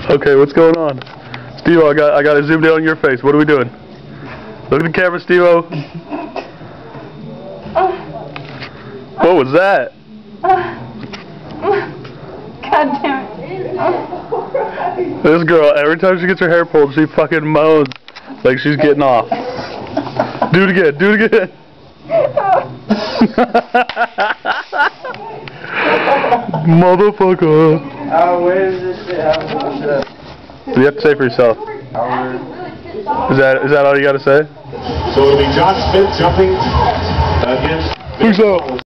Okay, what's going on? Stevo, I got to zoom in on your face. What are we doing? Look at the camera, Stevo. What was that? God damn it. This girl, every time she gets her hair pulled, she fucking moans like she's getting off. Do it again, do it again. Motherfucker. Where is this shit? You have to say for yourself. Is that all you got to say? So it'll be John Smith jumping against... Who's up?